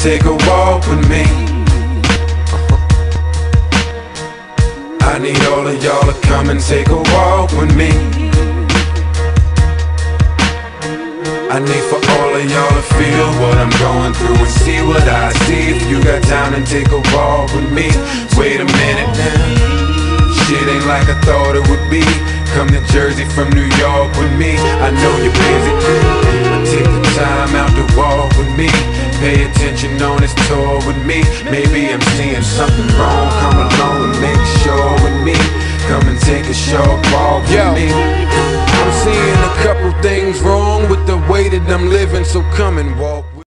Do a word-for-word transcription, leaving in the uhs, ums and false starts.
take a walk with me. I need all of y'all to come and take a walk with me. I need for all of y'all to feel what I'm going through and see what I see. If you got time, then take a walk with me. Wait a minute now, shit ain't like I thought it would be. Come to Jersey from New York with me. I know you're busy, but take the time out to walk with me. Pay attention on this tour with me. Maybe I'm seeing something wrong. Come along and make sure with me. Come and take a short walk with Yo. me. I'm seeing a couple things wrong with the way that I'm living, so come and walk.